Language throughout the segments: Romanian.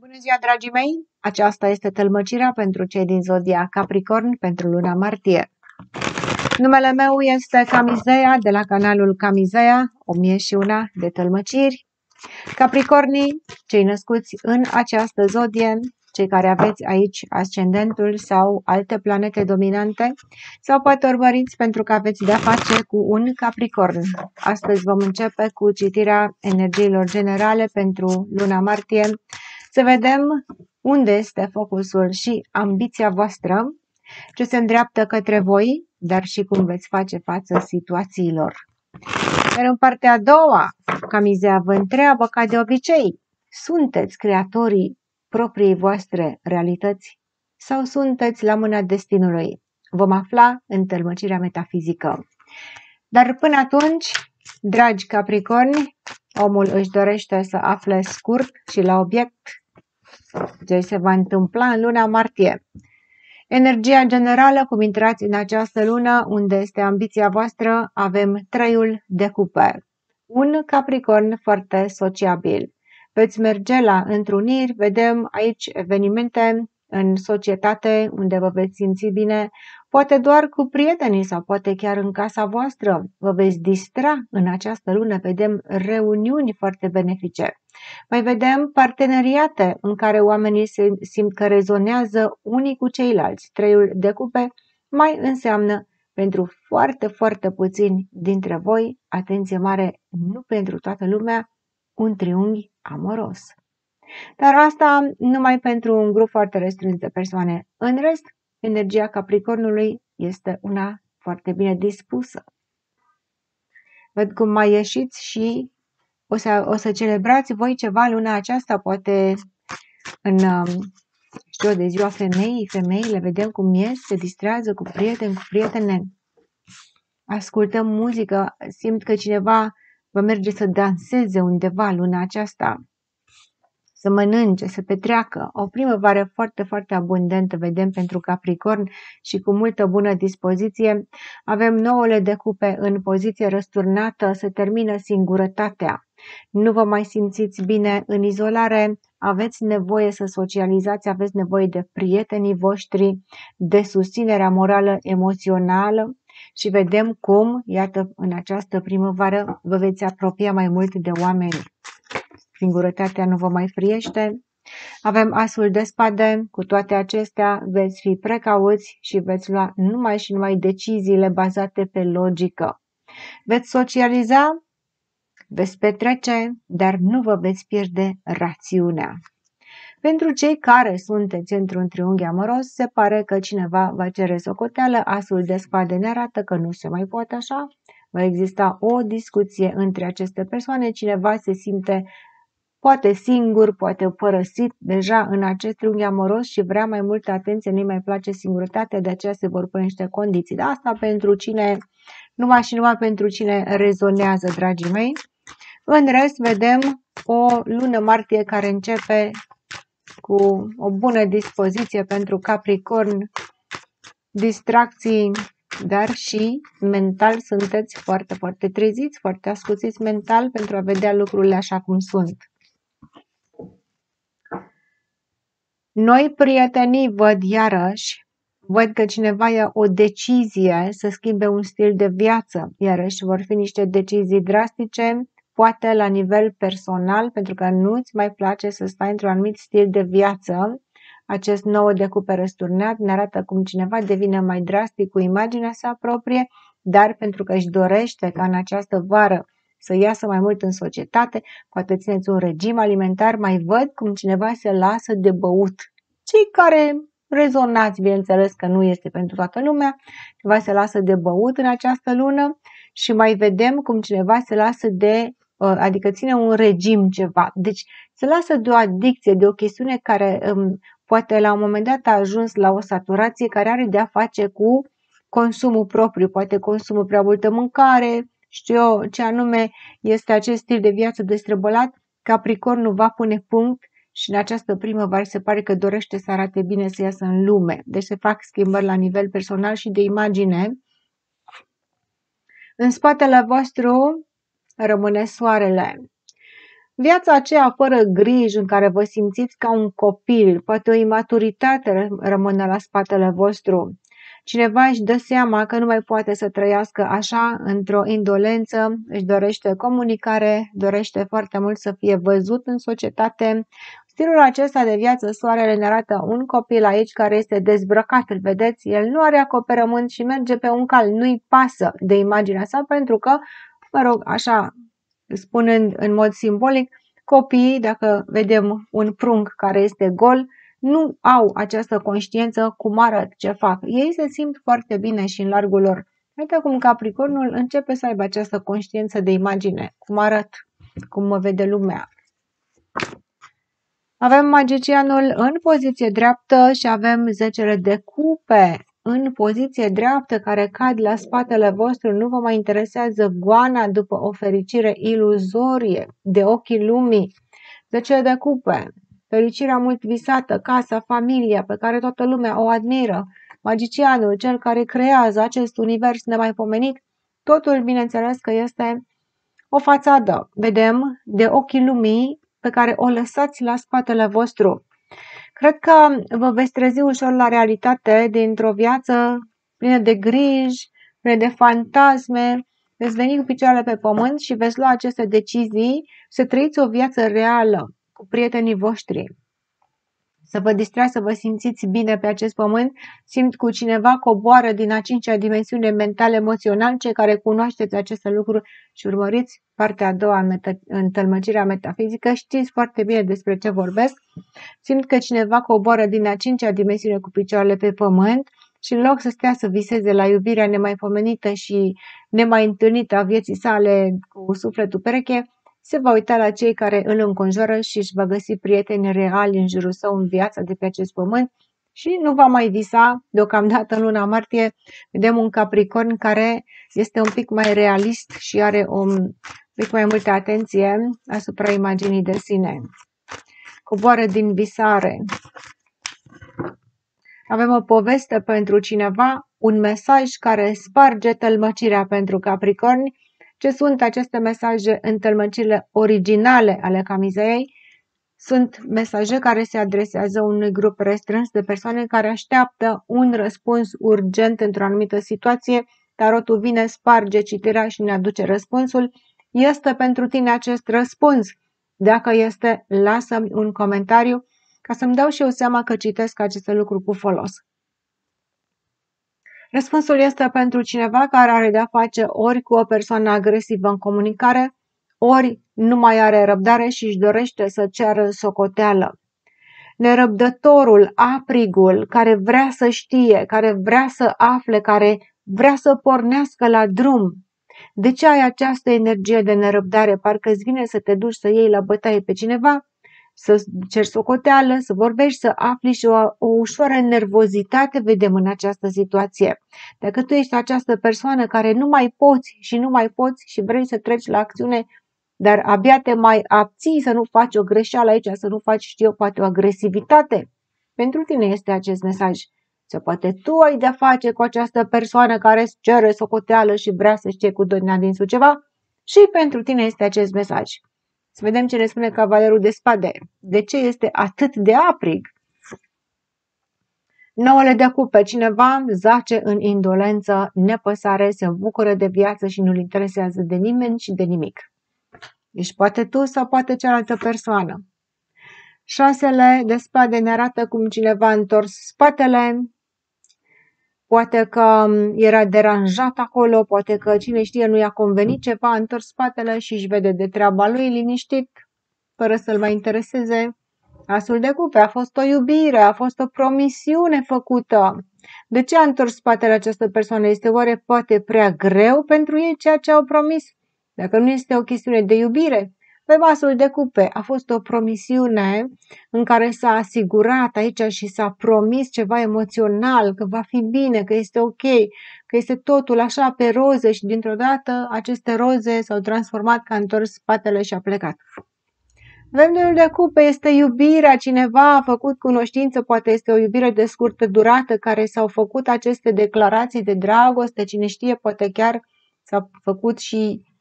Bună ziua, dragii mei! Aceasta este tălmăcirea pentru cei din zodia Capricorn pentru luna martie. Numele meu este Camizeia de la canalul Camizeia, 1001 de tălmăciri. Capricornii, cei născuți în această zodie, cei care aveți aici ascendentul sau alte planete dominante, sau poate urmăriți pentru că aveți de-a face cu un Capricorn. Astăzi vom începe cu citirea energiilor generale pentru luna martie, să vedem unde este focusul și ambiția voastră, ce se îndreaptă către voi, dar și cum veți face față situațiilor. Iar în partea a doua, Camizea vă întreabă, ca de obicei, sunteți creatorii propriei voastre realități sau sunteți la mâna destinului? Vom afla în tălmăcirea metafizică. Dar până atunci, dragi Capricorni, omul își dorește să afle scurt și la obiect ce se va întâmpla în luna martie. Energia generală, cum intrați în această lună, unde este ambiția voastră, avem treiul de cupe. Un Capricorn foarte sociabil. Veți merge la întruniri, vedem aici evenimente în societate unde vă veți simți bine, poate doar cu prietenii sau poate chiar în casa voastră. Vă veți distra în această lună, vedem reuniuni foarte benefice. Mai vedem parteneriate în care oamenii se simt că rezonează unii cu ceilalți. Treiul de cupe mai înseamnă pentru foarte, foarte puțini dintre voi, atenție mare, nu pentru toată lumea, un triunghi amoros. Dar asta numai pentru un grup foarte restrâns de persoane. În rest, energia Capricornului este una foarte bine dispusă. Văd cum mai ieșiți și o să celebrați voi ceva luna aceasta, poate în, știu eu, de ziua femeii, femeile, vedem cum ies, se distrează cu prieteni, cu prietene, ascultăm muzică, simt că cineva vă merge să danseze undeva luna aceasta, să mănânce, să petreacă. O primăvară foarte, foarte abundentă vedem pentru Capricorn și cu multă bună dispoziție. Avem nouăle de cupe în poziție răsturnată, se termină singurătatea. Nu vă mai simțiți bine în izolare, aveți nevoie să socializați, aveți nevoie de prietenii voștri, de susținerea morală, emoțională și vedem cum, iată, în această primăvară vă veți apropia mai mult de oameni. Singurătatea nu vă mai friește. Avem asul de spade, cu toate acestea veți fi precauți și veți lua numai și numai deciziile bazate pe logică. Veți socializa, veți petrece, dar nu vă veți pierde rațiunea. Pentru cei care sunteți într-un triunghi amoros, se pare că cineva va cere socoteală, asul de spade ne arată că nu se mai poate așa. Va exista o discuție între aceste persoane, cineva se simte poate singur, poate părăsit deja în acest triunghi amoros și vrea mai multă atenție, nu-i mai place singurătatea, de aceea se vor pune niște condiții. Dar asta pentru cine, numai și numai pentru cine rezonează, dragii mei. În rest, vedem o lună martie care începe cu o bună dispoziție pentru Capricorn, distracții, dar și mental sunteți foarte, foarte treziți, foarte ascuțiți mental pentru a vedea lucrurile așa cum sunt. Noi prietenii văd iarăși, văd că cineva ia o decizie să schimbe un stil de viață, iarăși vor fi niște decizii drastice, poate la nivel personal, pentru că nu-ți mai place să stai într-un anumit stil de viață. Acest 9 de cupe răsturnat ne arată cum cineva devine mai drastic cu imaginea sa proprie, dar pentru că își dorește ca în această vară să iasă mai mult în societate, poate țineți un regim alimentar, mai văd cum cineva se lasă de băut. Cei care rezonați, bineînțeles că nu este pentru toată lumea, cineva se lasă de băut în această lună și mai vedem cum cineva se lasă de, adică ține un regim ceva. Deci se lasă de o adicție, de o chestiune care poate la un moment dat a ajuns la o saturație care are de a face cu consumul propriu, poate consumul prea multă mâncare, știu eu ce anume este acest stil de viață destrăbălat. Capricornul va pune punct și în această primăvară se pare că dorește să arate bine, să iasă în lume. Deci se fac schimbări la nivel personal și de imagine. În spatele vostru rămâne soarele. Viața aceea fără griji, în care vă simțiți ca un copil, poate o imaturitate rămâne la spatele vostru. Cineva își dă seama că nu mai poate să trăiască așa, într-o indolență, își dorește comunicare, dorește foarte mult să fie văzut în societate. Stilul acesta de viață, soarele ne arată un copil aici care este dezbrăcat, îl vedeți? El nu are acoperământ și merge pe un cal, nu-i pasă de imaginea sa pentru că, mă rog, așa, spunând în mod simbolic, copiii, dacă vedem un prunc care este gol, nu au această conștiință cum arăt, ce fac. Ei se simt foarte bine și în largul lor. Uite cum Capricornul începe să aibă această conștiință de imagine, cum arăt, cum mă vede lumea. Avem magicianul în poziție dreaptă și avem 10 de cupe în poziție dreaptă care cad la spatele vostru. Nu vă mai interesează goana după o fericire iluzorie de ochii lumii. 10 de cupe, fericirea mult visată, casa, familia pe care toată lumea o admiră, magicianul, cel care creează acest univers nemaipomenit, totul bineînțeles că este o fațadă. Vedem de ochii lumii pe care o lăsați la spatele vostru. Cred că vă veți trezi ușor la realitate dintr-o viață plină de griji, plină de fantasme. Veți veni cu picioarele pe pământ și veți lua aceste decizii să trăiți o viață reală cu prietenii voștri. Să vă distrați, să vă simțiți bine pe acest pământ, simt cu cineva coboară din a 5-a dimensiune mental-emoțional, cei care cunoașteți aceste lucruri și urmăriți partea a doua, întâlmăcirea metafizică, știți foarte bine despre ce vorbesc. Simt că cineva coboară din a 5-a dimensiune cu picioarele pe pământ și în loc să stea să viseze la iubirea nemaipomenită și nemai întâlnită a vieții sale cu sufletul pereche, se va uita la cei care îl înconjoară și își va găsi prieteni reali în jurul său în viața de pe acest pământ și nu va mai visa. Deocamdată în luna martie vedem un Capricorn care este un pic mai realist și are un pic mai multă atenție asupra imaginii de sine. Coboară din visare. Avem o poveste pentru cineva, un mesaj care sparge tălmăcirea pentru Capricorni. Ce sunt aceste mesaje în tălmăcirile originale ale Camizeei? Sunt mesaje care se adresează unui grup restrâns de persoane care așteaptă un răspuns urgent într-o anumită situație. Tarotul vine, sparge citirea și ne aduce răspunsul. Este pentru tine acest răspuns? Dacă este, lasă-mi un comentariu ca să-mi dau și eu seama că citesc aceste lucruri cu folos. Răspunsul este pentru cineva care are de-a face ori cu o persoană agresivă în comunicare, ori nu mai are răbdare și își dorește să ceară socoteală. Nerăbdătorul, aprigul, care vrea să știe, care vrea să afle, care vrea să pornească la drum. De ce ai această energie de nerăbdare? Parcă îți vine să te duci să iei la bătaie pe cineva, să ceri socoteală, să vorbești, să afli și o ușoară nervozitate vedem în această situație. Dacă tu ești această persoană care nu mai poți și vrei să treci la acțiune, dar abia te mai abții să nu faci o greșeală aici, să nu faci, știu eu, poate o agresivitate, pentru tine este acest mesaj. Sau poate tu ai de-a face cu această persoană care îți cere socoteală și vrea să știe cu doi dinsul ceva și pentru tine este acest mesaj. Să vedem ce ne spune Cavalerul de Spade. De ce este atât de aprig? 9 de cupe. Cineva zace în indolență, nepăsare, se bucură de viață și nu-l interesează de nimeni și de nimic. Ești poate tu sau poate cealaltă persoană. 6 de spade ne arată cum cineva a întors spatele, poate că era deranjat acolo, poate că cine știe nu i-a convenit ceva, a întors spatele și își vede de treaba lui liniștit, fără să-l mai intereseze. Asul de cupe, a fost o iubire, a fost o promisiune făcută. De ce a întors spatele această persoană? Este oare poate prea greu pentru ei ceea ce au promis? Dacă nu este o chestiune de iubire? Pe vasul de cupe a fost o promisiune în care s-a asigurat aici și s-a promis ceva emoțional, că va fi bine, că este ok, că este totul așa pe roze și dintr-o dată aceste roze s-au transformat că a întors spatele și a plecat. Vemnul de cupe este iubirea, cineva a făcut cunoștință, poate este o iubire de scurtă durată care s-au făcut aceste declarații de dragoste, cine știe, poate chiar s-au făcut și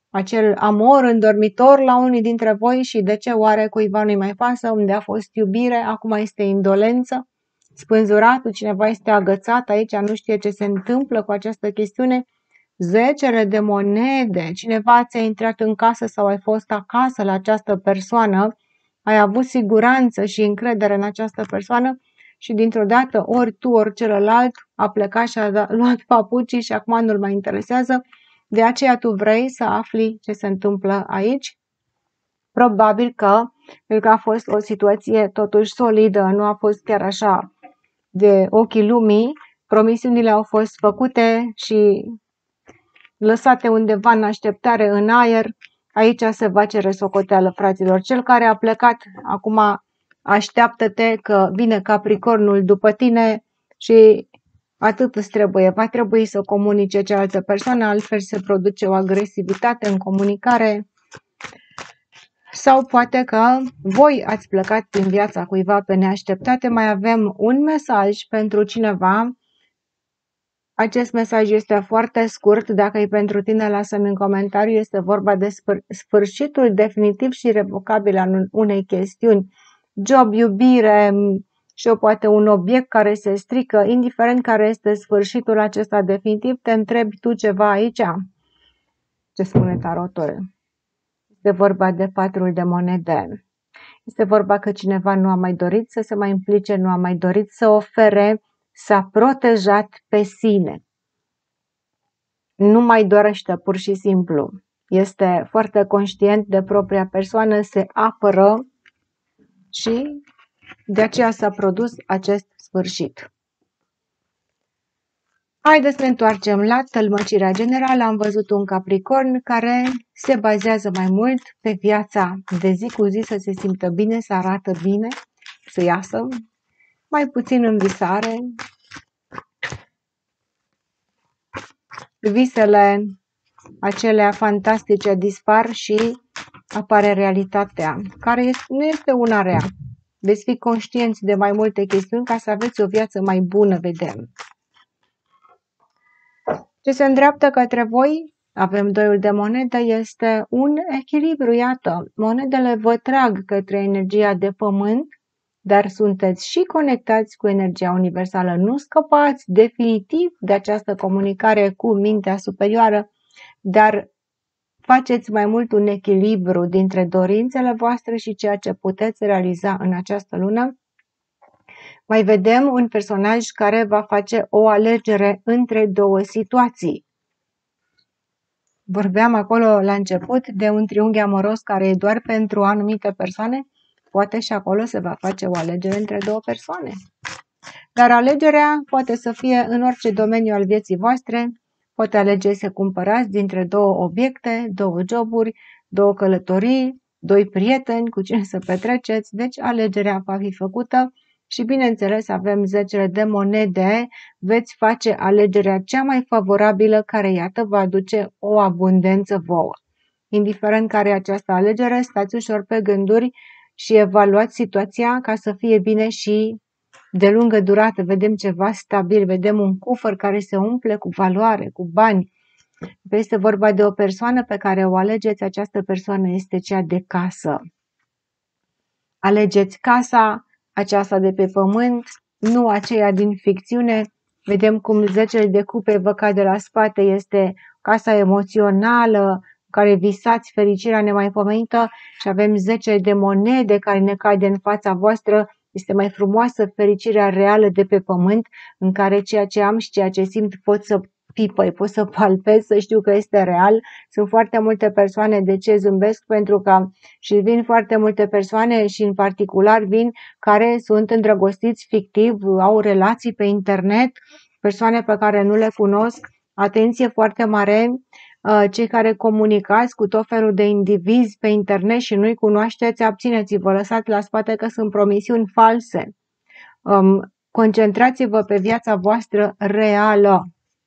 acel amor îndormitor la unii dintre voi și de ce oare cuiva nu-i mai pasă, unde a fost iubire, acum este indolență, spânzuratul, cineva este agățat aici, nu știe ce se întâmplă cu această chestiune. Zecele de monede, cineva ți-a intrat în casă sau ai fost acasă la această persoană, ai avut siguranță și încredere în această persoană și dintr-o dată ori tu, ori celălalt a plecat și a luat papucii și acum nu-l mai interesează. De aceea tu vrei să afli ce se întâmplă aici. Probabil că, pentru că a fost o situație totuși solidă, nu a fost chiar așa de ochii lumii, promisiunile au fost făcute și lăsate undeva în așteptare, în aer. Aici se va cere socoteală, fraților. Cel care a plecat, acum așteaptă-te că vine Capricornul după tine și atât îți trebuie. Va trebui să comunice cealaltă persoană, altfel se produce o agresivitate în comunicare. Sau poate că voi ați plecat din viața cuiva pe neașteptate. Mai avem un mesaj pentru cineva. Acest mesaj este foarte scurt. Dacă e pentru tine, lasă-mi în comentariu. Este vorba de sfârșitul definitiv și irrevocabil al unei chestiuni. Job, iubire și poate un obiect care se strică, indiferent care este sfârșitul acesta definitiv, te întrebi tu ceva aici? Ce spune tarotul? Este vorba de 4 de monede. Este vorba că cineva nu a mai dorit să se mai implice, nu a mai dorit să ofere, s-a protejat pe sine. Nu mai dorește pur și simplu. Este foarte conștient de propria persoană, se apără și de aceea s-a produs acest sfârșit. Haideți să ne întoarcem la tălmăcirea generală. Am văzut un Capricorn care se bazează mai mult pe viața de zi cu zi, să se simtă bine, să arată bine, să iasă, mai puțin în visare. Visele acelea fantastice dispar și apare realitatea, care nu este una rea. Veți fi conștienți de mai multe chestiuni ca să aveți o viață mai bună, vedem. Ce se îndreaptă către voi, avem 2 de monedă, este un echilibru, iată. Monedele vă trag către energia de pământ, dar sunteți și conectați cu energia universală. Nu scăpați definitiv de această comunicare cu mintea superioară, dar faceți mai mult un echilibru dintre dorințele voastre și ceea ce puteți realiza în această lună. Mai vedem un personaj care va face o alegere între 2 situații. Vorbeam acolo la început de un triunghi amoros care e doar pentru anumite persoane. Poate și acolo se va face o alegere între 2 persoane. Dar alegerea poate să fie în orice domeniu al vieții voastre. Poate alegeți să cumpărați dintre 2 obiecte, 2 joburi, 2 călătorii, 2 prieteni cu cine să petreceți. Deci alegerea va fi făcută. Și bineînțeles avem 10 de monede, veți face alegerea cea mai favorabilă care, iată, va aduce o abundență vouă. Indiferent care e această alegere, stați ușor pe gânduri și evaluați situația ca să fie bine și de lungă durată. Vedem ceva stabil, vedem un cufăr care se umple cu valoare, cu bani. Este vorba de o persoană pe care o alegeți, această persoană este cea de casă. Alegeți casa aceasta de pe pământ, nu aceea din ficțiune. Vedem cum 10 de cupe vă cade la spate, este casa emoțională, care visați fericirea nemaipomenită și avem 10 de monede care ne cade în fața voastră. Este mai frumoasă fericirea reală de pe pământ, în care ceea ce am și ceea ce simt pot să pipăi, pot să palpez, să știu că este real. Sunt foarte multe persoane, de ce zâmbesc? Pentru că și vin foarte multe persoane și în particular vin care sunt îndrăgostiți fictiv, au relații pe internet, persoane pe care nu le cunosc. Atenție foarte mare, cei care comunicați cu tot felul de indivizi pe internet și nu-i cunoașteți, abțineți-vă, lăsați la spate că sunt promisiuni false. Concentrați-vă pe viața voastră reală.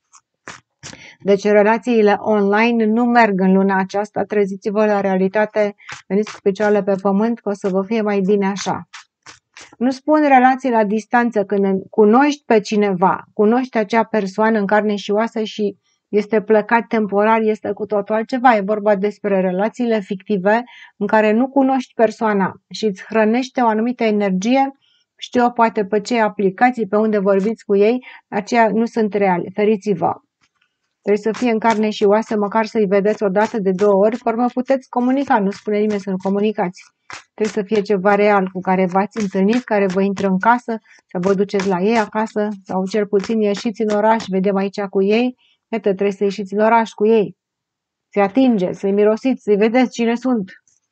Deci relațiile online nu merg în luna aceasta, treziți-vă la realitate, veniți cu picioarele pe pământ că o să vă fie mai bine așa. Nu spun relații la distanță, când cunoști pe cineva, cunoști acea persoană în carne și oasă și este plecat temporar, este cu totul altceva. E vorba despre relațiile fictive în care nu cunoști persoana și îți hrănește o anumită energie. Știu poate pe ce aplicații, pe unde vorbiți cu ei, aceia nu sunt reali. Feriți-vă! Trebuie să fie în carne și oase, măcar să-i vedeți o dată de 2 ori, pe urmă puteți comunica, nu spune nimeni să nu comunicați. Trebuie să fie ceva real cu care v-ați întâlnit, care vă intră în casă, să vă duceți la ei acasă sau cel puțin ieșiți în oraș, vedem aici cu ei. Iată, trebuie să ieșiți în oraș cu ei, să-i atingeți, să-i mirosiți, să-i vedeți cine sunt.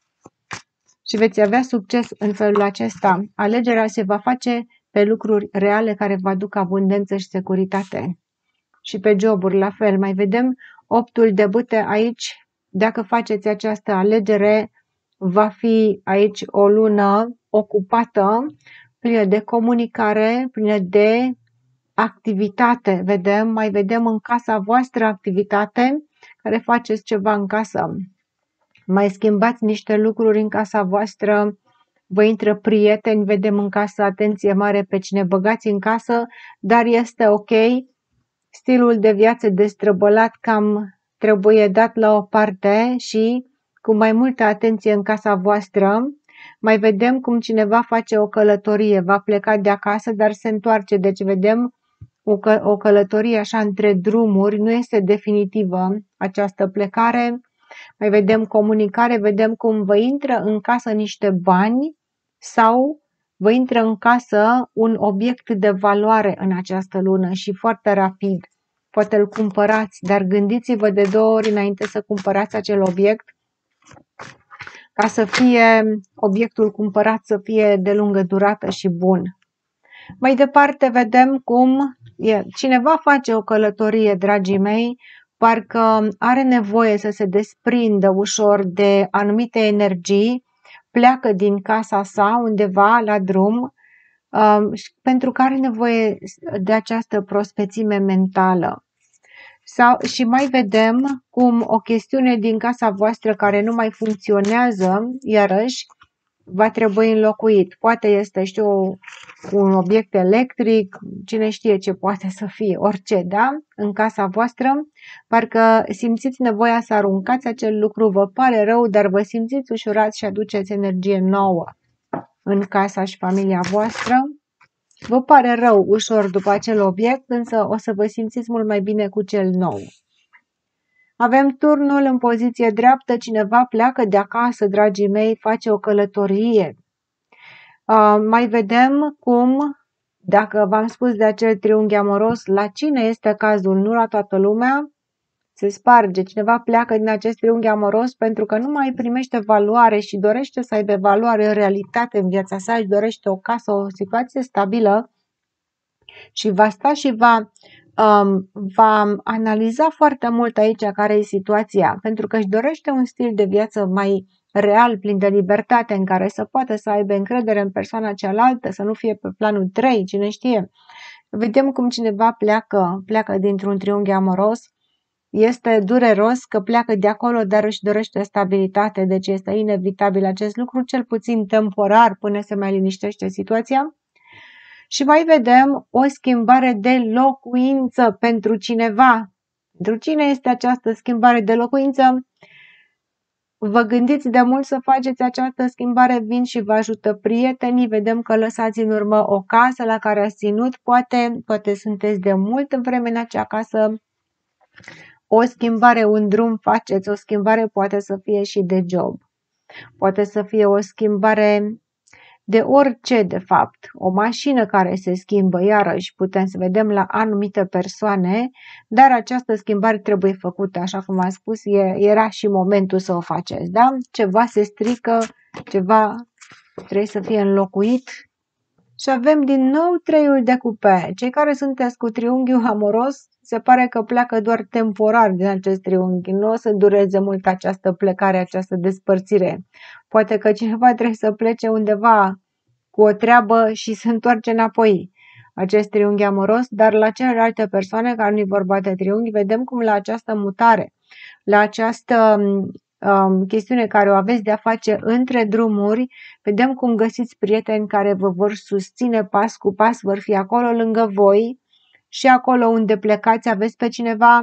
Și veți avea succes în felul acesta. Alegerea se va face pe lucruri reale care vă aduc abundență și securitate. Și pe joburi, la fel. Mai vedem 8-ul de bâte aici. Dacă faceți această alegere, va fi aici o lună ocupată, plină de comunicare, plină de activitate. Vedem, mai vedem în casa voastră activitate, care faceți ceva în casă. Mai schimbați niște lucruri în casa voastră, vă intră prieteni, vedem în casă, atenție mare pe cine băgați în casă, dar este ok. Stilul de viață destrăbălat cam trebuie dat la o parte și cu mai multă atenție în casa voastră. Mai vedem cum cineva face o călătorie, va pleca de acasă, dar se întoarce. Deci vedem o călătorie așa între drumuri, nu este definitivă această plecare. Mai vedem comunicare, vedem cum vă intră în casă niște bani sau vă intră în casă un obiect de valoare în această lună și foarte rapid. Poate îl cumpărați, dar gândiți-vă de 2 ori înainte să cumpărați acel obiect, ca să fie obiectul cumpărat să fie de lungă durată și bun. Mai departe vedem cum cineva face o călătorie, dragii mei, parcă are nevoie să se desprindă ușor de anumite energii, pleacă din casa sa undeva la drum, pentru că are nevoie de această prospețime mentală. Și mai vedem cum o chestiune din casa voastră care nu mai funcționează, iarăși, va trebui înlocuit. Poate este, știu, un obiect electric, cine știe ce poate să fie, orice, da? În casa voastră, parcă simțiți nevoia să aruncați acel lucru, vă pare rău, dar vă simțiți ușurați și aduceți energie nouă în casa și familia voastră. Vă pare rău ușor după acel obiect, însă o să vă simțiți mult mai bine cu cel nou. Avem turnul în poziție dreaptă, cineva pleacă de acasă, dragii mei, face o călătorie. Mai vedem cum, dacă v-am spus de acel triunghi amoros, la cine este cazul, nu la toată lumea, se sparge. Cineva pleacă din acest triunghi amoros pentru că nu mai primește valoare și dorește să aibă valoare în realitate în viața sa, își dorește o casă, o situație stabilă și va sta și va analiza foarte mult aici care e situația, pentru că își dorește un stil de viață mai real, plin de libertate, în care să poată să aibă încredere în persoana cealaltă, să nu fie pe planul 3, cine știe. Vedem cum cineva pleacă dintr-un triunghi amoros. Este dureros că pleacă de acolo, dar își dorește stabilitate, deci este inevitabil acest lucru, cel puțin temporar, până se mai liniștește situația. Și mai vedem o schimbare de locuință pentru cineva. Pentru cine este această schimbare de locuință? Vă gândiți de mult să faceți această schimbare, vin și vă ajută prietenii, vedem că lăsați în urmă o casă la care ați ținut, poate sunteți de mult în vreme în acea casă. O schimbare, un drum faceți, o schimbare poate să fie și de job. Poate să fie o schimbare de orice, de fapt. O mașină care se schimbă, iarăși putem să vedem la anumite persoane, dar această schimbare trebuie făcută, așa cum am spus, era și momentul să o faceți, da? Ceva se strică, ceva trebuie să fie înlocuit. Și avem din nou 3-ul de cupe. Cei care sunteți cu triunghiul amoros, se pare că pleacă doar temporar din acest triunghi. Nu o să dureze mult această plecare, această despărțire. Poate că cineva trebuie să plece undeva cu o treabă și se întoarce înapoi acest triunghi amoros, dar la celelalte persoane care nu-i vorba de triunghi, vedem cum la această mutare, la această chestiune care o aveți de a face între drumuri, vedem cum găsiți prieteni care vă vor susține pas cu pas, vor fi acolo lângă voi și acolo unde plecați aveți pe cineva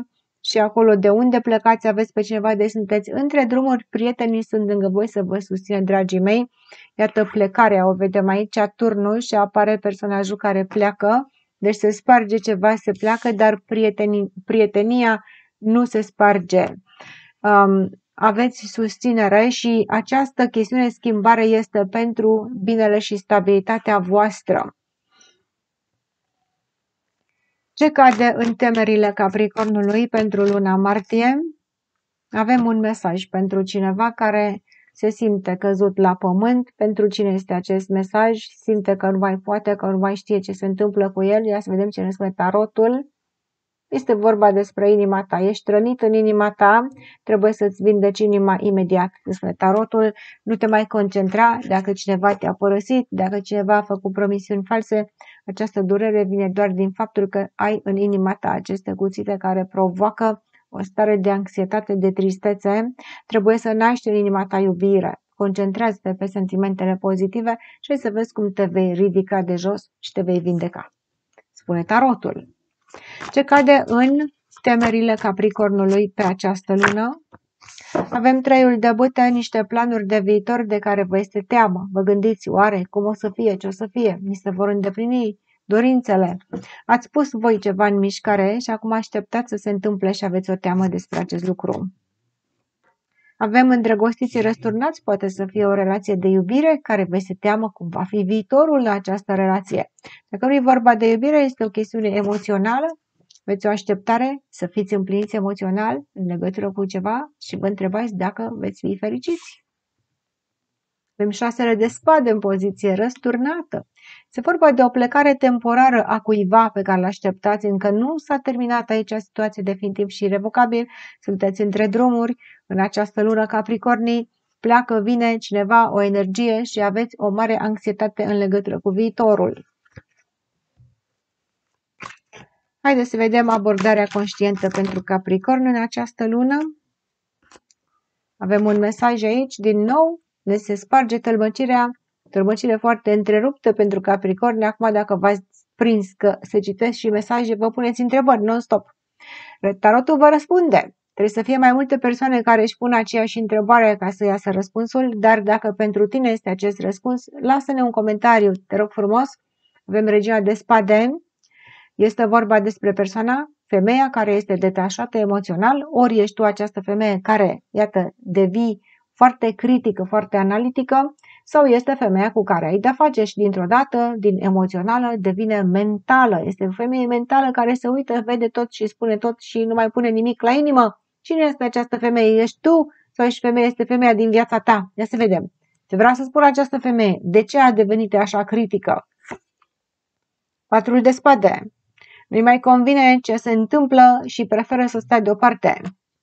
și acolo de unde plecați aveți pe cineva, deci sunteți între drumuri, prietenii sunt lângă voi să vă susțină, dragii mei. Iată plecarea, o vedem aici, turnul și apare personajul care pleacă, deci se sparge ceva, se pleacă, dar prietenia nu se sparge. Aveți susținere și această chestiune schimbare este pentru binele și stabilitatea voastră. Ce cade în temerile Capricornului pentru luna martie? Avem un mesaj pentru cineva care se simte căzut la pământ. Pentru cine este acest mesaj? Simte că nu mai poate, că nu mai știe ce se întâmplă cu el. Ia să vedem ce ne spune tarotul. Este vorba despre inima ta. Ești rănit în inima ta, trebuie să-ți vindeci inima imediat. Despre tarotul, nu te mai concentra dacă cineva te-a părăsit, dacă cineva a făcut promisiuni false. Această durere vine doar din faptul că ai în inima ta aceste cuțite care provoacă o stare de anxietate, de tristețe. Trebuie să naști în inima ta iubire. Concentrează-te pe sentimentele pozitive și să vezi cum te vei ridica de jos și te vei vindeca. Spune tarotul. Ce cade în temerile Capricornului pe această lună? Avem treiul de bâte, niște planuri de viitor de care vă este teamă. Vă gândiți, oare, cum o să fie, ce o să fie? Mi se vor îndeplini dorințele. Ați pus voi ceva în mișcare și acum așteptați să se întâmple și aveți o teamă despre acest lucru. Avem îndrăgostiții răsturnați, poate să fie o relație de iubire care vă se teamă cum va fi viitorul la această relație. Dacă nu e vorba de iubire, este o chestiune emoțională, aveți o așteptare să fiți împliniți emoțional în legătură cu ceva și vă întrebați dacă veți fi fericiți. Avem 6 de spade în poziție răsturnată. Se vorba de o plecare temporară a cuiva pe care l-așteptați. Încă nu s-a terminat aici situația definitiv și irrevocabil. Sunteți între drumuri. În această lună Capricornii pleacă, vine cineva, o energie și aveți o mare anxietate în legătură cu viitorul. Haideți să vedem abordarea conștientă pentru Capricorn în această lună. Avem un mesaj aici, din nou. Ne se sparge tălmăcire foarte întreruptă pentru Capricorni. Acum, dacă v-ați prins că se citesc și mesaje, vă puneți întrebări non-stop. Tarotul vă răspunde. Trebuie să fie mai multe persoane care își pun aceeași întrebare ca să iasă răspunsul, dar dacă pentru tine este acest răspuns, lasă-ne un comentariu, te rog frumos. Avem regina de spade. Este vorba despre persoana, femeia care este detașată emoțional, ori ești tu această femeie care, iată, devii foarte critică, foarte analitică, sau este femeia cu care ai de-a face și dintr-o dată, din emoțională, devine mentală. Este o femeie mentală care se uită, vede tot și spune tot și nu mai pune nimic la inimă. Cine este această femeie? Ești tu sau este femeia din viața ta? Ia să vedem. Ce vreau să spun această femeie? De ce a devenit așa critică? 4 de spade. Nu-i mai convine ce se întâmplă și preferă să stea deoparte.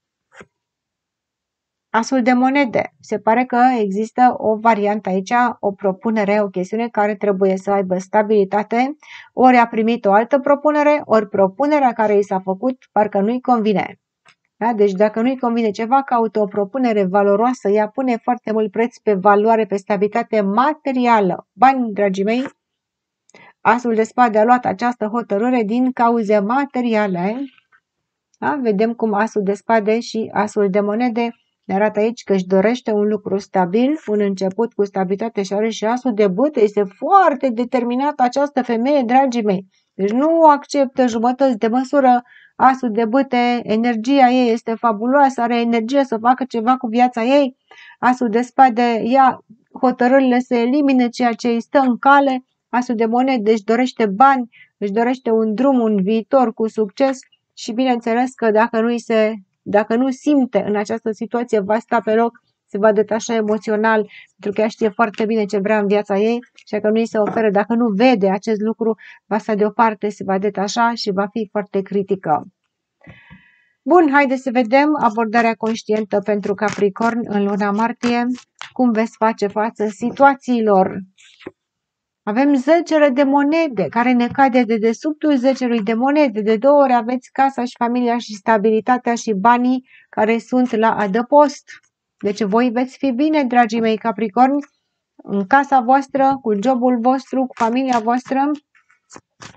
Asul de monede. Se pare că există o variantă aici, o propunere, o chestiune care trebuie să aibă stabilitate. Ori a primit o altă propunere, ori propunerea care i s-a făcut parcă nu-i convine. Da? Deci dacă nu-i convine ceva, caută o propunere valoroasă, ea pune foarte mult preț pe valoare, pe stabilitate materială. Bani, dragii mei, Asul de spade a luat această hotărâre din cauze materiale. Da? Vedem cum Asul de spade și Asul de monede ne arată aici că își dorește un lucru stabil, un început cu stabilitate și are și Asul de bâte. Este foarte determinată această femeie, dragii mei. Deci nu acceptă jumătăți de măsură. Asul de bâte, energia ei este fabuloasă, are energie să facă ceva cu viața ei. Asul de spade ia hotărârile să elimine ceea ce îi stă în cale. Asul de monede își dorește bani, își dorește un drum, un viitor cu succes și bineînțeles că dacă nu simte în această situație, va sta pe loc, se va detașa emoțional, pentru că ea știe foarte bine ce vrea în viața ei și dacă nu îi se oferă, dacă nu vede acest lucru, va sta deoparte, se va detașa și va fi foarte critică. Bun, haideți să vedem abordarea conștientă pentru Capricorn în luna martie, cum veți face față situațiilor. Avem 10 de monede care ne cade de dedesubtul 10 de monede. De 2 ori aveți casa și familia și stabilitatea și banii care sunt la adăpost. Deci voi veți fi bine, dragii mei Capricorni, în casa voastră, cu jobul vostru, cu familia voastră.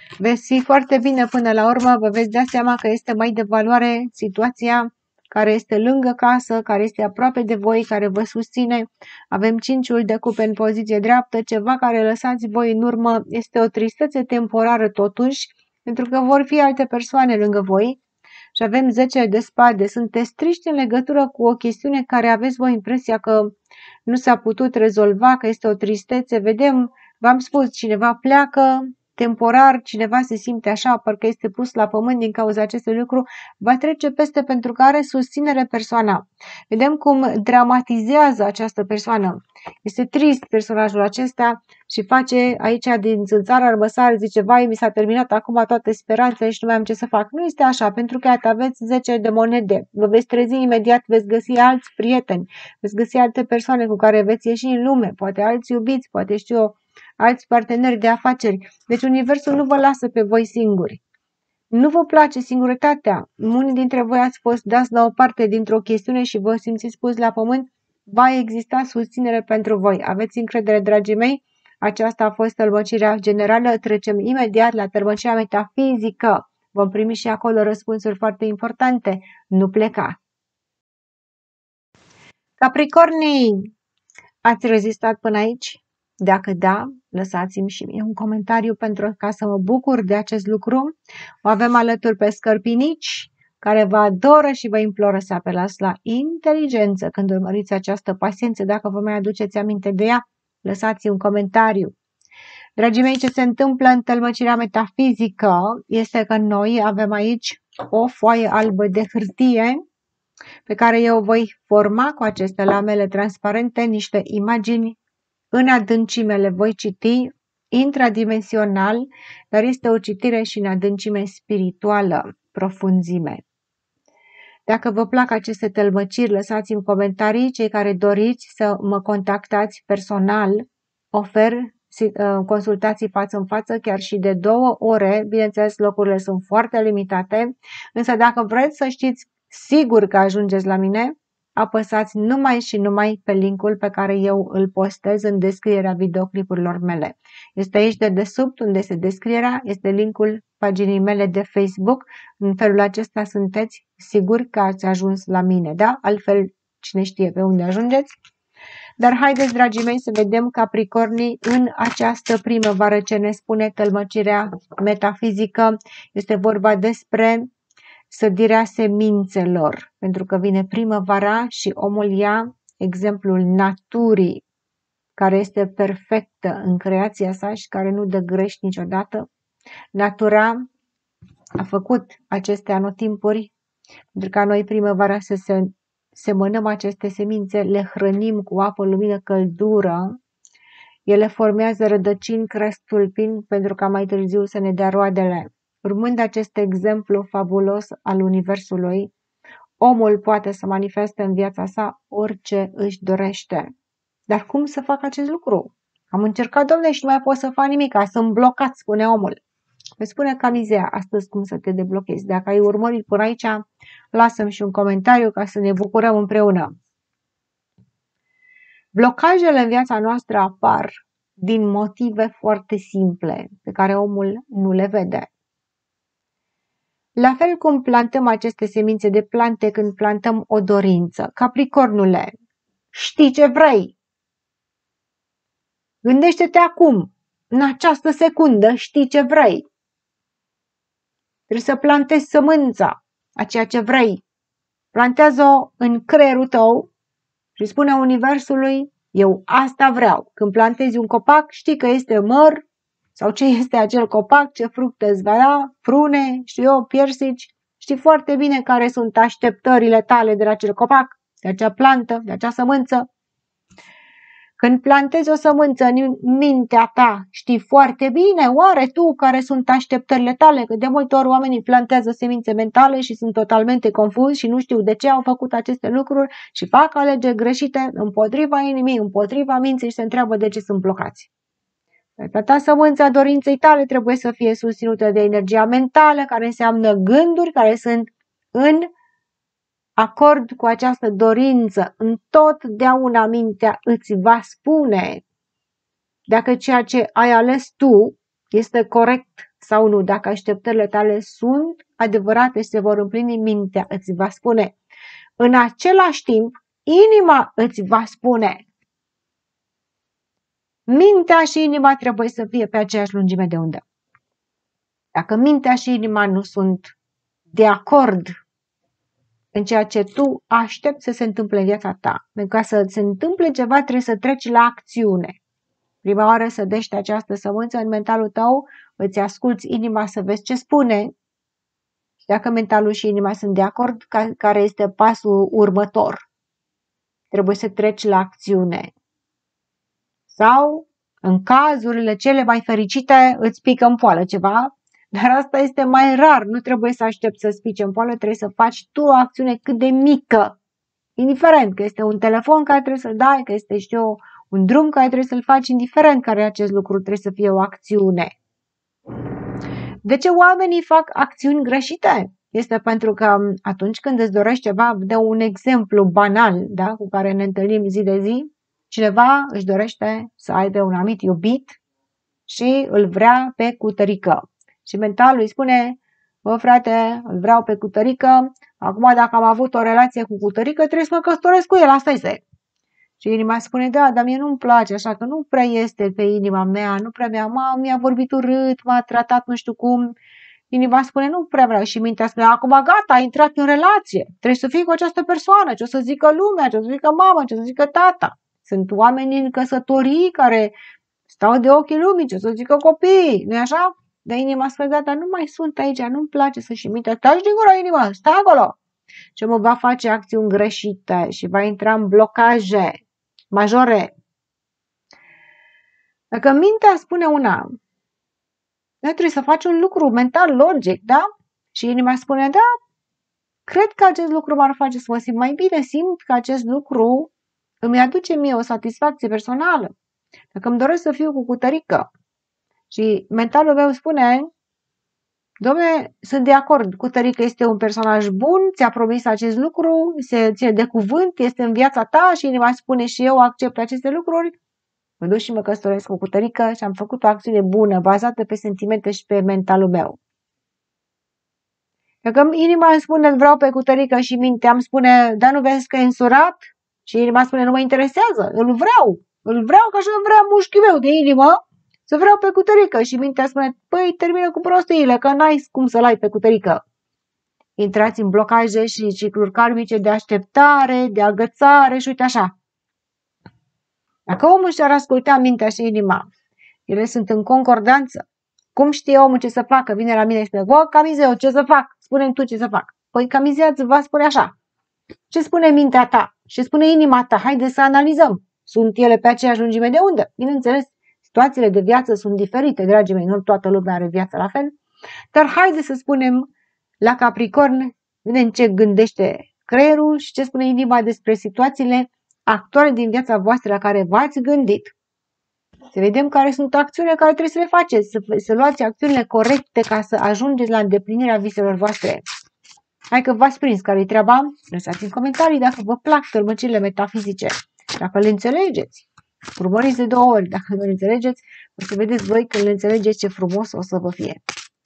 Veți fi foarte bine până la urmă, vă veți da seama că este mai de valoare situația care este lângă casă, care este aproape de voi, care vă susține. Avem 5-ul de cupe în poziție dreaptă, ceva care lăsați voi în urmă, este o tristețe temporară totuși, pentru că vor fi alte persoane lângă voi. Și avem 10 de spade, sunteți triști în legătură cu o chestiune care aveți voi impresia că nu s-a putut rezolva, că este o tristețe. Vedem, v-am spus, cineva pleacă temporar, cineva se simte așa, parcă este pus la pământ din cauza acestui lucru, va trece peste pentru că are susținere persoană. Vedem cum dramatizează această persoană. Este trist personajul acesta și face aici din țânțară arbăsare, zice, vai, mi s-a terminat acum toată speranța și nu mai am ce să fac. Nu este așa, pentru că iată, aveți 10 de monede. Vă veți trezi imediat, veți găsi alți prieteni, veți găsi alte persoane cu care veți ieși în lume, poate alți iubiți, poate știu eu, alți parteneri de afaceri. Deci universul nu vă lasă pe voi singuri. Nu vă place singurătatea. Unii dintre voi ați fost dați la o parte dintr-o chestiune și vă simțiți pus la pământ. Va exista susținere pentru voi. Aveți încredere, dragii mei? Aceasta a fost tălmăcirea generală. Trecem imediat la tălmăcirea metafizică. Vom primi și acolo răspunsuri foarte importante. Nu pleca. Capricornii, ați rezistat până aici? Dacă da, lăsați-mi și mie un comentariu pentru ca să mă bucur de acest lucru. O avem alături pe Scărpinici, care vă adoră și vă imploră să apelați la inteligență când urmăriți această paciență. Dacă vă mai aduceți aminte de ea, lăsați un comentariu. Dragii mei, ce se întâmplă în tălmăcirea metafizică este că noi avem aici o foaie albă de hârtie pe care eu voi forma cu aceste lamele transparente niște imagini. În adâncime le voi citi intradimensional, dar este o citire și în adâncime spirituală, profunzime. Dacă vă plac aceste tălmăciri, lăsați-mi comentarii. Cei care doriți să mă contactați personal, ofer consultații față în față, chiar și de 2 ore. Bineînțeles, locurile sunt foarte limitate, însă dacă vreți să știți sigur că ajungeți la mine, apăsați numai și numai pe linkul pe care eu îl postez în descrierea videoclipurilor mele. Este aici de desubt, unde este descrierea, este linkul paginii mele de Facebook. În felul acesta sunteți siguri că ați ajuns la mine, da? Altfel, cine știe pe unde ajungeți. Dar haideți, dragii mei, să vedem Capricornii în această primăvară ce ne spune tălmăcirea metafizică. Este vorba despre sădirea semințelor, pentru că vine primăvara și omul ia exemplul naturii, care este perfectă în creația sa și care nu dă greș niciodată. Natura a făcut aceste anotimpuri pentru ca noi primăvara să semănăm aceste semințe, le hrănim cu apă, lumină, căldură, ele formează rădăcini, cresc tulpini pentru ca mai târziu să ne dea roadele. Urmând acest exemplu fabulos al Universului, omul poate să manifeste în viața sa orice își dorește. Dar cum să fac acest lucru? Am încercat, domnule, și nu mai pot să fac nimic, sunt blocat, spune omul. Îi spune Camizea astăzi cum să te deblochezi. Dacă ai urmărit până aici, lasă-mi și un comentariu ca să ne bucurăm împreună. Blocajele în viața noastră apar din motive foarte simple, pe care omul nu le vede. La fel cum plantăm aceste semințe de plante când plantăm o dorință. Capricornule, știi ce vrei? Gândește-te acum, în această secundă, știi ce vrei. Trebuie să plantezi sămânța a ceea ce vrei. Plantează-o în creierul tău și spune Universului, eu asta vreau. Când plantezi un copac, știi că este măr sau ce este acel copac, ce fructe îți va da, prune, știu eu, piersici. Știi foarte bine care sunt așteptările tale de la acel copac, de acea plantă, de acea sămânță. Când plantezi o sămânță în mintea ta, știi foarte bine, oare tu care sunt așteptările tale, că de multe ori oamenii plantează semințe mentale și sunt totalmente confuzi și nu știu de ce au făcut aceste lucruri și fac alegeri greșite împotriva inimii, împotriva minții și se întreabă de ce sunt blocați. Ta sămânța dorinței tale trebuie să fie susținută de energia mentală, care înseamnă gânduri care sunt în acord cu această dorință. Întotdeauna mintea îți va spune dacă ceea ce ai ales tu este corect sau nu. Dacă așteptările tale sunt adevărate și se vor împlini, mintea îți va spune. În același timp, inima îți va spune. Mintea și inima trebuie să fie pe aceeași lungime de undă. Dacă mintea și inima nu sunt de acord în ceea ce tu aștepți să se întâmple în viața ta, pentru ca să se întâmple ceva, trebuie să treci la acțiune. Prima oară să dești această sămânță în mentalul tău, îți asculți inima să vezi ce spune. Și dacă mentalul și inima sunt de acord, care este pasul următor? Trebuie să treci la acțiune. Sau, în cazurile cele mai fericite, îți pică în poală ceva, dar asta este mai rar. Nu trebuie să aștepți să-ți pice în poală, trebuie să faci tu o acțiune cât de mică. Indiferent că este un telefon care trebuie să-l dai, că este, un drum care trebuie să-l faci, indiferent care acest lucru, trebuie să fie o acțiune. De ce oamenii fac acțiuni greșite? Este pentru că atunci când îți dorești ceva, de un exemplu banal, da, cu care ne întâlnim zi de zi, cineva își dorește să aibă un anumit iubit și îl vrea pe cutărică. Și mentalul îi spune, bă frate, îl vreau pe cutărică, acum dacă am avut o relație cu cutărică, trebuie să mă căsătoresc cu el, asta este. Și inima spune, da, dar mie nu-mi place, așa că nu prea este pe inima mea, nu prea mi-a vorbit urât, m-a tratat nu știu cum. Inima spune, nu prea vreau. Și mintea spune, acum gata, ai intrat în relație, trebuie să fii cu această persoană, ce o să zică lumea, ce o să zică mama, ce o să zică tata. Sunt oameni în căsătorii care stau de ochii lumii, ce o să zică copiii, nu-i așa? Dar inima spune, gata, nu mai sunt aici, nu-mi place să și mintea, taci din gură, inima, stai acolo. Și mă va face acțiuni greșite și va intra în blocaje majore. Dacă mintea spune una, noi trebuie să faci un lucru mental, logic, da? Și inima spune, da, cred că acest lucru m-ar face să mă simt mai bine, simt că acest lucru îmi aduce mie o satisfacție personală. Dacă îmi doresc să fiu cu cutărică și mentalul meu spune, dom'le, sunt de acord, cutărică este un personaj bun, ți-a promis acest lucru, se ține de cuvânt, este în viața ta și inima spune și eu accept aceste lucruri, mă duc și mă căsătoresc cu cutărică și am făcut o acțiune bună, bazată pe sentimente și pe mentalul meu. Dacă inima îmi spune, vreau pe cutărică și mintea îmi spune, dar nu vezi că e însurat? Și inima spune, nu mă interesează, îl vreau că așa vrea mușchiul meu de inimă, să vreau pe cutărică. Și mintea spune, păi termină cu prostiile, că n-ai cum să-l ai pe cutărică. Intrați în blocaje și cicluri karmice de așteptare, de agățare și uite așa. Dacă omul și-ar asculta mintea și inima, ele sunt în concordanță. Cum știe omul ce să facă? Vine la mine și spune, Camizeu, ce să fac? Spune-mi tu ce să fac. Păi Camizea îți va spune așa. Ce spune mintea ta? Ce spune inima ta? Haide să analizăm. Sunt ele pe aceeași lungime de undă? Bineînțeles, situațiile de viață sunt diferite, dragii mei, nu toată lumea are viața la fel. Dar haide să spunem la Capricorn, vedem ce gândește creierul și ce spune inima despre situațiile actuale din viața voastră la care v-ați gândit. Să vedem care sunt acțiunile care trebuie să le faceți, să luați acțiunile corecte ca să ajungeți la îndeplinirea viselor voastre. Hai că v-ați prins care-i treaba? Lăsați în comentarii dacă vă plac tălmăcirile metafizice. Dacă le înțelegeți, urmăriți de 2 ori. Dacă nu le înțelegeți, o să vedeți voi când le înțelegeți ce frumos o să vă fie.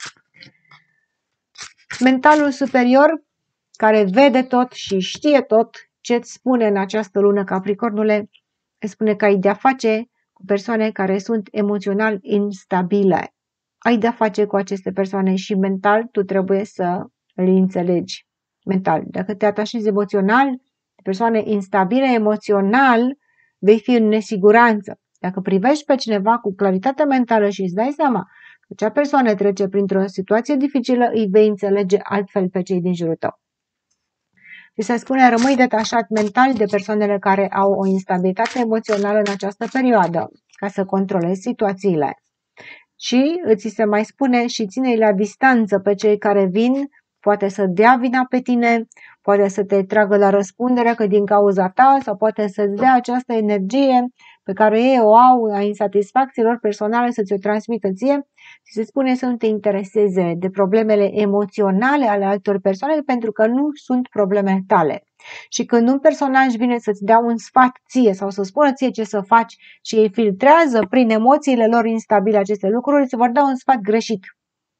Mentalul superior, care vede tot și știe tot ce îți spune în această lună, Capricornule, îți spune că ai de-a face cu persoane care sunt emoțional instabile. Ai de-a face cu aceste persoane și mental tu trebuie să îl înțelegi. Mental. Dacă te atașezi emoțional, persoane instabile emoțional, vei fi în nesiguranță. Dacă privești pe cineva cu claritate mentală și îți dai seama că acea persoană trece printr-o situație dificilă, îi vei înțelege altfel pe cei din jurul tău. Și se spune, rămâi detașat mental de persoanele care au o instabilitate emoțională în această perioadă, ca să controlezi situațiile. Și îți se mai spune și ține-i la distanță pe cei care vin, poate să dea vina pe tine, poate să te tragă la răspundere că din cauza ta sau poate să-ți dea această energie pe care ei o au a insatisfacțiilor personale să ți-o transmită ție și se spune să nu te intereseze de problemele emoționale ale altor persoane pentru că nu sunt probleme tale. Și când un personaj vine să-ți dea un sfat ție sau să spună ție ce să faci și ei filtrează prin emoțiile lor instabile aceste lucruri, îți vor da un sfat greșit.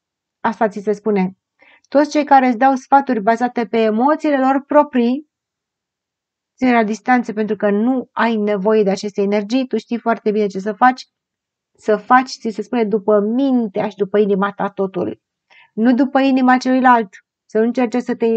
asta ți se spune. Toți cei care îți dau sfaturi bazate pe emoțiile lor proprii, ține la distanță pentru că nu ai nevoie de aceste energii, tu știi foarte bine ce să faci, ți se spune după mintea și după inima ta totul, nu după inima celuilalt, să nu încerce să te,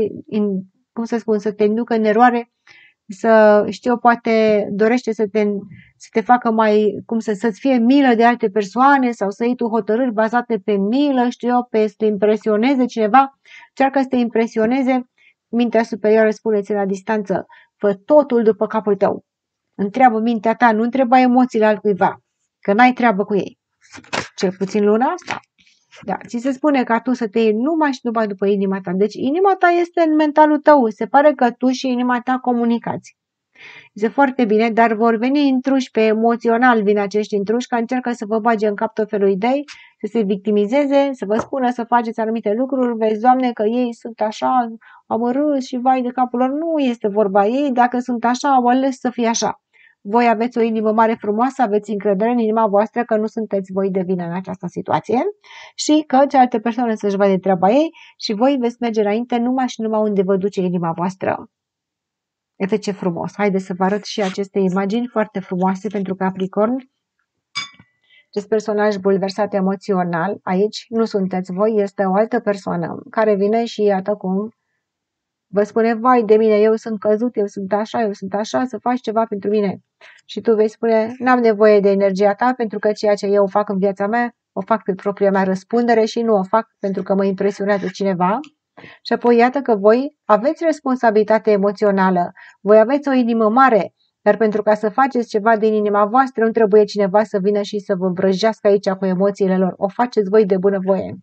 să te inducă în eroare, să știu eu, poate dorește să te facă mai, să-ți fie milă de alte persoane sau să iei tu hotărâri bazate pe milă, știu eu, pe să te impresioneze cineva, încearcă să te impresioneze, mintea superioară spune-ți la distanță, fă totul după capul tău. Întreabă mintea ta, nu întreba emoțiile altcuiva, că n-ai treabă cu ei. Cel puțin luna asta. Da, ți se spune ca tu să te iei numai și numai după inima ta. Deci inima ta este în mentalul tău. Se pare că tu și inima ta comunicați. Este foarte bine, dar vor veni intruși pe emoțional, vin acești intruși, că încercă să vă bage în cap tot felul idei, să se victimizeze, să vă spună să faceți anumite lucruri, vezi, Doamne, că ei sunt așa amărâți și vai de capul lor. Nu este vorba ei, dacă sunt așa, au ales să fie așa. Voi aveți o inimă mare frumoasă, aveți încredere în inima voastră că nu sunteți voi de vină în această situație și că cealaltă persoană să-și vadă treaba ei și voi veți merge înainte numai și numai unde vă duce inima voastră. Iată ce frumos! Haideți să vă arăt și aceste imagini foarte frumoase pentru Capricorn. Acest personaj bulversat emoțional, aici nu sunteți voi, este o altă persoană care vine și iată cum vă spune, vai de mine, eu sunt căzut, eu sunt așa, să faci ceva pentru mine. Și tu vei spune, n-am nevoie de energia ta pentru că ceea ce eu fac în viața mea, o fac pe propria mea răspundere și nu o fac pentru că mă impresionează cineva. Și apoi iată că voi aveți responsabilitate emoțională, voi aveți o inimă mare, dar pentru ca să faceți ceva din inima voastră, nu trebuie cineva să vină și să vă vrăjească aici cu emoțiile lor. O faceți voi de bunăvoie.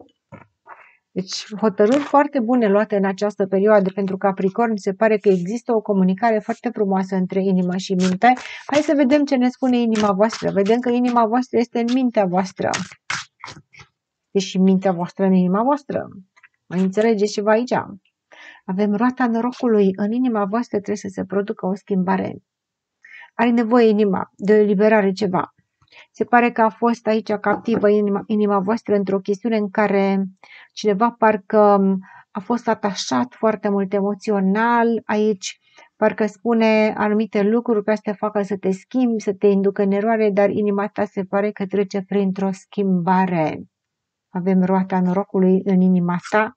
Deci hotărâri foarte bune luate în această perioadă pentru Capricorn. Se pare că există o comunicare foarte frumoasă între inimă și minte. Hai să vedem ce ne spune inima voastră. Vedem că inima voastră este în mintea voastră. Deci și mintea voastră în inima voastră. Mai înțelegeți ceva aici? Avem roata norocului. În inima voastră trebuie să se producă o schimbare. Are nevoie inima de o eliberare ceva. Se pare că a fost aici captivă inima voastră într-o chestiune în care cineva parcă a fost atașat foarte mult emoțional. Aici parcă spune anumite lucruri ca să te facă să te schimbi, să te inducă în eroare, dar inima ta se pare că trece printr-o schimbare. Avem roata norocului în inima ta.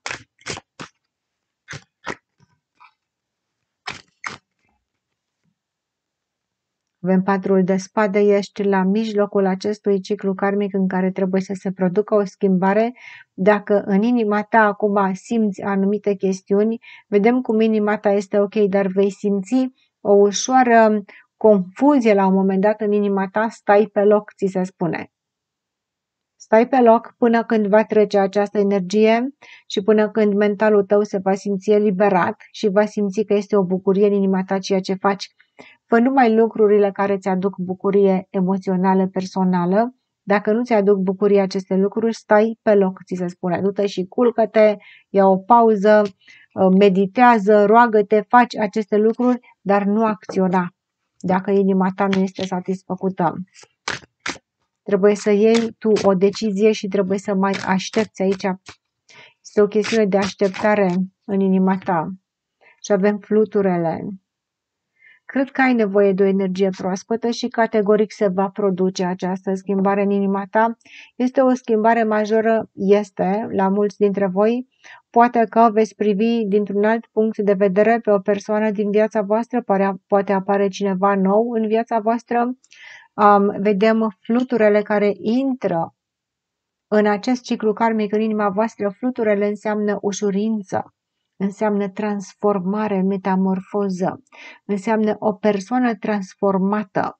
Avem patrul de spade, ești la mijlocul acestui ciclu karmic în care trebuie să se producă o schimbare. Dacă în inima ta acum simți anumite chestiuni, vedem cum inima ta este ok, dar vei simți o ușoară confuzie la un moment dat în inima ta, stai pe loc, ți se spune. Stai pe loc până când va trece această energie și până când mentalul tău se va simți eliberat și va simți că este o bucurie în inima ta ceea ce faci. Fă numai lucrurile care îți aduc bucurie emoțională, personală. Dacă nu ți aduc bucurie aceste lucruri, stai pe loc, ți se spune. Du-te și culcă-te, ia o pauză, meditează, roagă-te, faci aceste lucruri, dar nu acționa dacă inima ta nu este satisfăcută. Trebuie să iei tu o decizie și trebuie să mai aștepți aici. Este o chestiune de așteptare în inima ta. Și avem fluturele. Cred că ai nevoie de o energie proaspătă și categoric se va produce această schimbare în inima ta. Este o schimbare majoră, este, la mulți dintre voi. Poate că veți privi dintr-un alt punct de vedere pe o persoană din viața voastră, poate apare cineva nou în viața voastră. Vedem fluturele care intră în acest ciclu karmic în inima voastră. Fluturele înseamnă ușurință. Înseamnă transformare, metamorfoză, înseamnă o persoană transformată.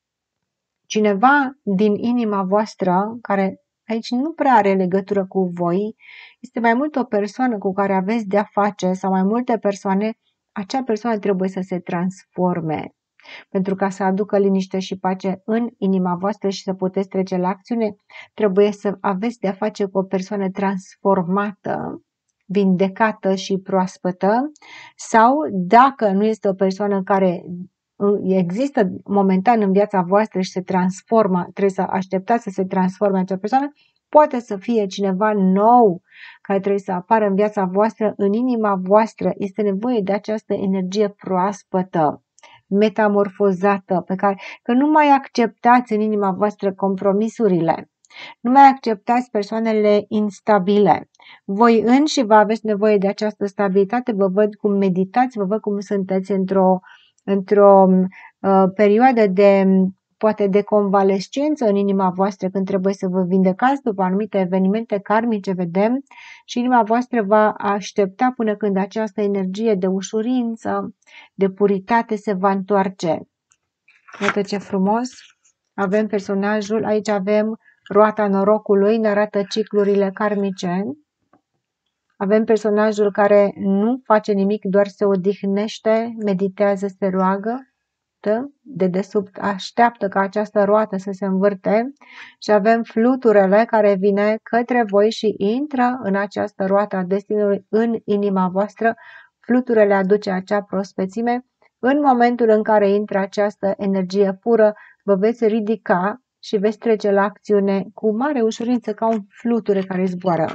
Cineva din inima voastră, care aici nu prea are legătură cu voi, este mai mult o persoană cu care aveți de-a face sau mai multe persoane, acea persoană trebuie să se transforme. Pentru ca să aducă liniște și pace în inima voastră și să puteți trece la acțiune, trebuie să aveți de-a face cu o persoană transformată, vindecată și proaspătă, sau dacă nu este o persoană care există momentan în viața voastră și se transformă, trebuie să așteptați să se transforme acea persoană, poate să fie cineva nou care trebuie să apară în viața voastră, în inima voastră. Este nevoie de această energie proaspătă, metamorfozată, că nu mai acceptați în inima voastră compromisurile. Nu mai acceptați persoanele instabile. Voi înși vă aveți nevoie de această stabilitate, vă văd cum meditați, vă văd cum sunteți într-o perioadă poate de convalescență în inima voastră când trebuie să vă vindecați după anumite evenimente karmice, vedem, și inima voastră va aștepta până când această energie de ușurință, de puritate se va întoarce. Iată ce frumos! Avem personajul, aici avem roata norocului, ne arată ciclurile karmice. Avem personajul care nu face nimic, doar se odihnește, meditează, se roagă. De desubt așteaptă ca această roată să se învârte și avem fluturele care vine către voi și intră în această roată a destinului în inima voastră. Fluturele aduce acea prospețime. În momentul în care intră această energie pură, vă veți ridica și veți trece la acțiune cu mare ușurință ca un fluture care zboară.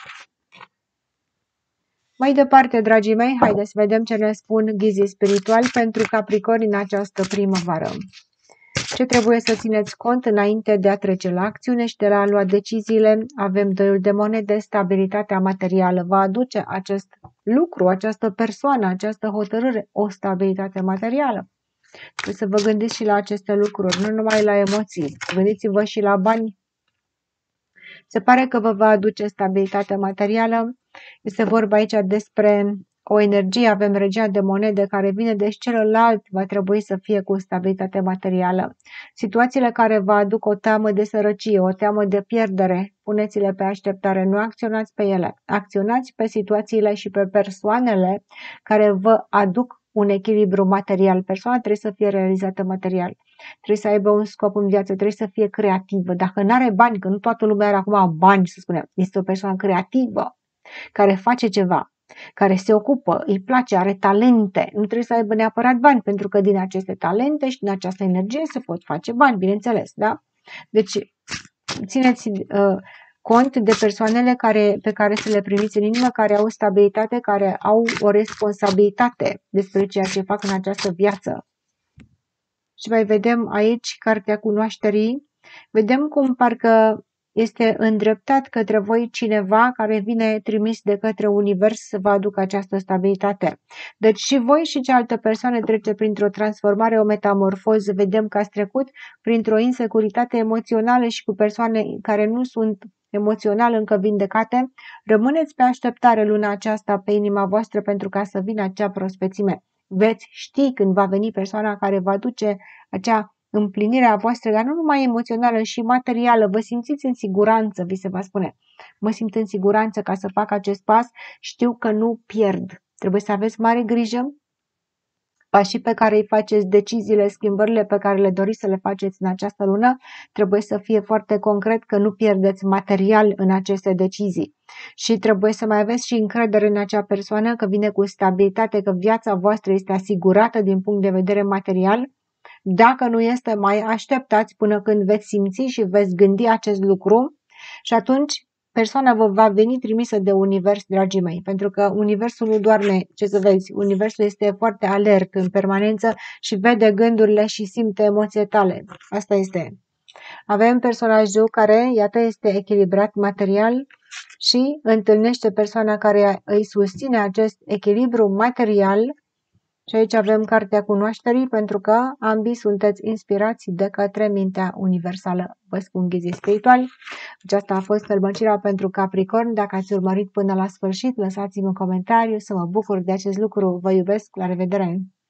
Mai departe, dragii mei, haideți să vedem ce ne spun ghizii spirituali pentru Capricorni în această primăvară. Ce trebuie să țineți cont înainte de a trece la acțiune și de la a lua deciziile? Avem doi de monede, stabilitatea materială. Va aduce acest lucru, această persoană, această hotărâre, o stabilitate materială. Trebuie să vă gândiți și la aceste lucruri, nu numai la emoții. Gândiți-vă și la bani. Se pare că vă va aduce stabilitate materială. Este vorba aici despre o energie, avem regia de monede care vine, deci celălalt va trebui să fie cu stabilitate materială. Situațiile care vă aduc o teamă de sărăcie, o teamă de pierdere, puneți-le pe așteptare, nu acționați pe ele. Acționați pe situațiile și pe persoanele care vă aduc un echilibru material. Persoana trebuie să fie realizată material. Trebuie să aibă un scop în viață, trebuie să fie creativă. Dacă nu are bani, că nu toată lumea are acum bani, să spunem, este o persoană creativă, care face ceva, care se ocupă, îi place, are talente. Nu trebuie să aibă neapărat bani, pentru că din aceste talente și din această energie se pot face bani, bineînțeles, da? Deci, țineți cont de persoanele pe care să le primiți în inimă, care au stabilitate, care au o responsabilitate despre ceea ce fac în această viață. Și mai vedem aici cartea cunoașterii. Vedem cum parcă este îndreptat către voi cineva care vine trimis de către univers să vă aducă această stabilitate. Deci și voi și cealaltă persoană trece printr-o transformare, o metamorfoză. Vedem că ați trecut printr-o insecuritate emoțională și cu persoane care nu sunt emoțional încă vindecate. Rămâneți pe așteptare luna aceasta pe inima voastră pentru ca să vină acea prospețime. Veți ști când va veni persoana care va duce acea împlinire a voastră, dar nu numai emoțională și materială. Vă simțiți în siguranță, vi se va spune. Mă simt în siguranță ca să fac acest pas, știu că nu pierd. Trebuie să aveți mare grijă. Pașii pe care îi faceți, deciziile, schimbările pe care le doriți să le faceți în această lună, trebuie să fie foarte concret că nu pierdeți material în aceste decizii. Și trebuie să mai aveți și încredere în acea persoană că vine cu stabilitate, că viața voastră este asigurată din punct de vedere material. Dacă nu este, mai așteptați până când veți simți și veți gândi acest lucru și atunci persoana vă va veni trimisă de univers, dragii mei, pentru că universul nu doarme, ce să vezi, universul este foarte alert în permanență și vede gândurile și simte emoțiile tale. Asta este. Avem personajul care, iată, este echilibrat material și întâlnește persoana care îi susține acest echilibru material. Și aici avem cartea cunoașterii, pentru că ambii sunteți inspirați de către mintea universală. Vă spun ghizii spirituali. Aceasta a fost tălmăcirea pentru Capricorn. Dacă ați urmărit până la sfârșit, lăsați-mi un comentariu să mă bucur de acest lucru. Vă iubesc. La revedere!